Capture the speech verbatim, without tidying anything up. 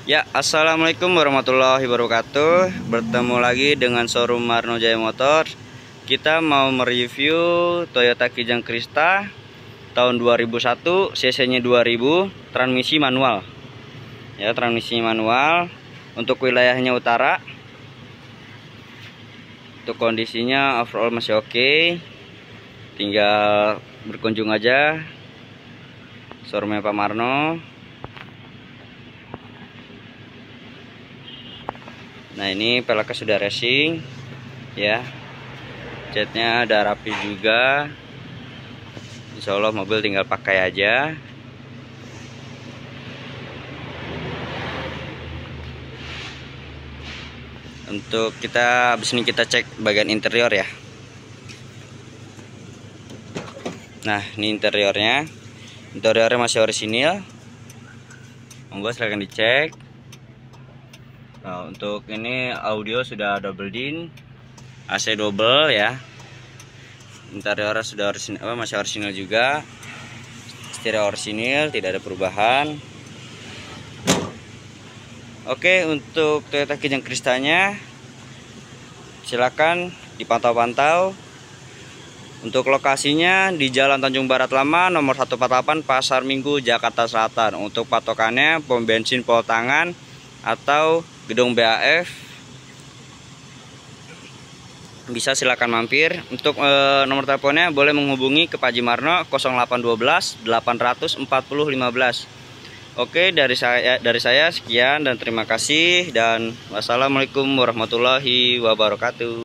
Ya, assalamualaikum warahmatullahi wabarakatuh. Bertemu lagi dengan showroom Marno Jaya Motor. Kita mau mereview Toyota Kijang Krista tahun dua ribu satu, cc-nya dua ribu, transmisi manual. Ya, transmisi manual. Untuk wilayahnya utara. Untuk kondisinya overall masih oke. Tinggal berkunjung aja showroomnya Pak Marno. Nah, ini peleknya sudah racing ya, catnya udah rapi juga. Insya Allah mobil tinggal pakai aja. Untuk kita habis ini kita cek bagian interior ya. Nah, ini interiornya. Interiornya masih orisinil. Monggo silahkan dicek. Nah, untuk ini audio sudah double din, A C double ya. Interiornya sudah orisinil, oh, masih orisinil juga. Stereo orisinil, tidak ada perubahan. Oke, untuk Toyota Kijang Kristanya silakan dipantau-pantau. Untuk lokasinya di Jalan Tanjung Barat Lama nomor seratus empat puluh delapan Pasar Minggu, Jakarta Selatan. Untuk patokannya pom bensin Pol Tangan atau gedung B A F, bisa silakan mampir. Untuk e, nomor teleponnya boleh menghubungi ke Pak Jimarno nol delapan satu dua delapan empat nol lima belas. Oke, dari saya dari saya sekian dan terima kasih dan wassalamualaikum warahmatullahi wabarakatuh.